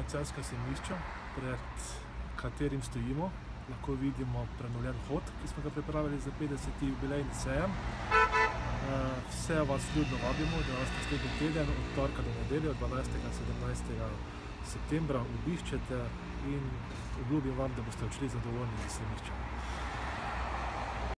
na Celjskem sejmišču, pred katerim stojimo. Lahko vidimo prenovljen hod, ki smo ga pripravili za 50. jubilejni sejem. Vse vas ljudno vabimo, da vas naslednji teden od torka do nedelje, od 12. in 17. septembra obiščete in obljubim vam, da boste odšli zadovoljni iz sejmišča.